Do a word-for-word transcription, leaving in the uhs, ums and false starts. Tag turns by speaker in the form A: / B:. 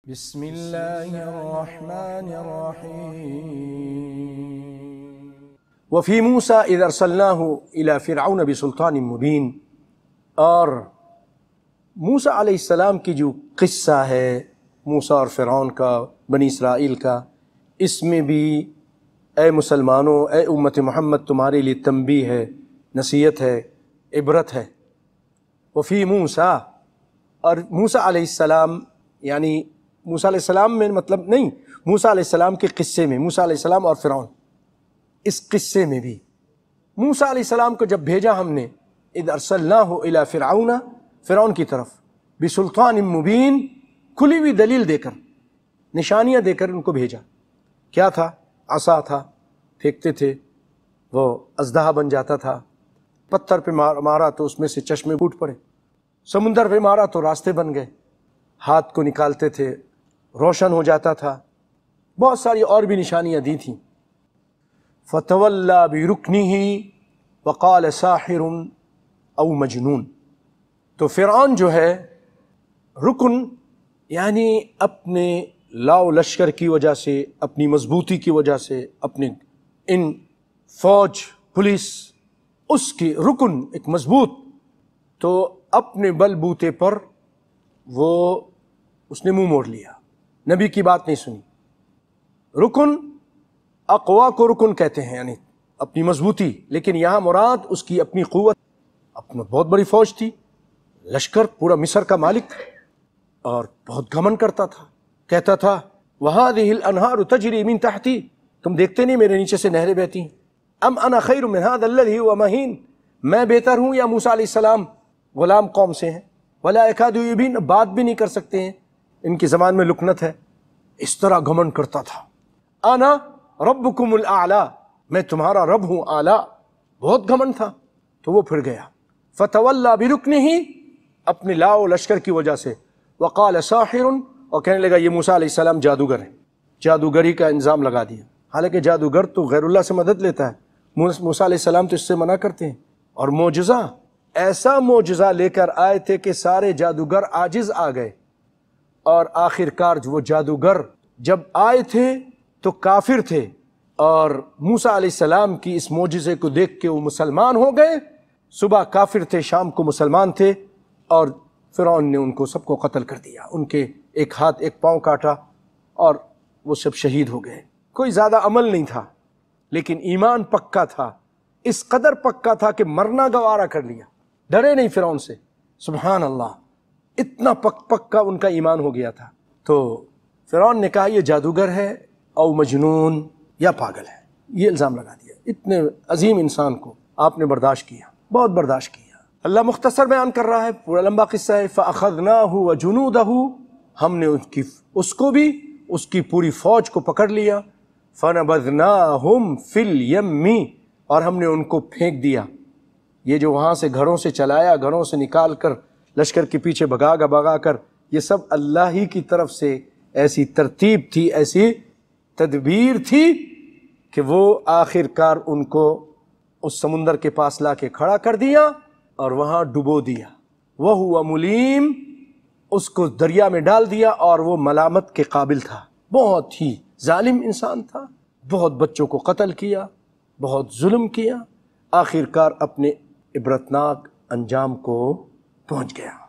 A: بسم اللہ الرحمن الرحیم وفی موسیٰ اذ ارسلناہ الی فرعون بسلطان مبین، اور موسیٰ علیہ السلام کی جو قصہ ہے موسیٰ اور فرعون کا، بنی اسرائیل کا، اس میں بھی اے مسلمانوں، اے امت محمد، تمہارے لیے تنبیہ ہے، نصیحت ہے، عبرت ہے۔ وفی موسیٰ، اور موسیٰ علیہ السلام، یعنی موسیٰ علیہ السلام میں مطلب نہیں، موسیٰ علیہ السلام کے قصے میں، موسیٰ علیہ السلام اور فرعون، اس قصے میں بھی موسیٰ علیہ السلام کو جب بھیجا ہم نے، اذ ارسلناہ الی فرعون، فرعون کی طرف، بسلطان مبین، کھلی ہوئی دلیل دے کر، نشانیاں دے کر ان کو بھیجا۔ کیا تھا؟ عصا تھا، پھینکتے تھے وہ اژدہا بن جاتا تھا، پتھر پہ مارا تو اس میں سے چشمے پھوٹ پڑے، سمندر پہ مارا تو راستے بن گئے، ہاتھ کو نکالتے تھے روشن ہو جاتا تھا، بہت ساری اور بھی نشانیاں دی تھیں۔ فَتَوَلَّى بِرُكْنِهِ وَقَالَ سَاحِرٌ اَوْ مَجْنُونٌ، تو فرعون جو ہے، رکن یعنی اپنے لاؤ لشکر کی وجہ سے، اپنی مضبوطی کی وجہ سے، اپنے ان فوج پولیس، اس کی رکن ایک مضبوط، تو اپنے بل بوتے پر وہ اس نے منہ موڑ لیا، نبی کی بات نہیں سنی۔ رکن اقوا کو رکن کہتے ہیں، یعنی اپنی مضبوطی، لیکن یہاں مراد اس کی اپنی قوت، اپنا بہت بڑی فوج تھی، لشکر، پورا مصر کا مالک، اور بہت گھمنڈ کرتا تھا، کہتا تھا وَهَذِهِ الْأَنْهَارُ تَجْرِي مِن تَحْتِي، تم دیکھتے نہیں میرے نیچے سے نہریں بہتی ہیں، ام انا خیر من هذا الذي هو مهین، میں بہتر ہوں یا موسیٰ علیہ السلام غلام قوم سے ہیں، ولا يكاد يبين، بات بھی نہیں کر سکتے ہیں، ان کی زبان میں لکنت ہے، اس طرح گھمنڈ کرتا تھا۔ انا ربکم الاعلی، میں تمہارا رب ہوں اعلی، بہت گھمنڈ تھا، تو وہ پھر گیا۔ فتولی برکنہ، اپنے لاؤ لشکر کی وجہ سے، وقال ساحر، اور کہنے لگا یہ موسیٰ علیہ السلام جادوگر ہے، جادوگری کا انظام لگا دیا، حالانکہ جادوگر تو غیر اللہ سے مدد لیتا ہے، موسیٰ علیہ السلام تو اس سے منع کرتے ہیں۔ اور معجزہ، ایسا معجزہ لے کر آئے تھے کہ سارے جادوگر عاجز آ گئے، اور آخر کار وہ جادوگر جب آئے تھے تو کافر تھے، اور موسیٰ علیہ السلام کی اس معجزے کو دیکھ کے وہ مسلمان ہو گئے، صبح کافر تھے، شام کو مسلمان تھے، اور فرعون نے ان کو سب کو قتل کر دیا، ان کے ایک ہاتھ ایک پاؤں کاٹا، اور وہ سب شہید ہو گئے۔ کوئی زیادہ عمل نہیں تھا، لیکن ایمان پکا تھا، اس قدر پکا تھا کہ مرنا گوارا کر لیا، ڈرے نہیں فرعون سے، سبحان اللہ، اتنا پک پکا ان کا ایمان ہو گیا تھا۔ تو فرعون نے کہا یہ جادوگر ہے، او مجنون، یا پاگل ہے، یہ الزام لگا دیا۔ اتنے عظیم انسان کو آپ نے برداشت کیا، بہت برداشت کیا۔ اللہ مختصر بیان کر رہا ہے، پورا لمبا قصہ ہے۔ فَأَخَذْنَاهُ وَجُنُودَهُ، ہم نے اس کی اس کو بھی، اس کی پوری فوج کو پکڑ لیا۔ فَنَبَذْنَاهُمْ فِي الْيَمِّ، اور ہم نے ان کو پھینک دیا، یہ جو وہاں سے گھروں سے چلایا، گھروں سے نکال کر لشکر کے پیچھے بھگا گا بھگا کر، یہ سب اللہ ہی کی طرف سے ایسی ترتیب تھی، ایسی تدبیر تھی کہ وہ آخر کار ان کو اس سمندر کے پاس لا کے کھڑا کر دیا اور وہاں ڈبو دیا۔ وَهُوَ مُلِيمٌ، اس کو دریا میں ڈال دیا، اور وہ ملامت کے قابل تھا، بہت ہی ظالم انسان تھا، بہت بچوں کو قتل کیا، بہت ظلم کیا، آخر کار اپنے عبرتناک انجام کو پہنچ گیا۔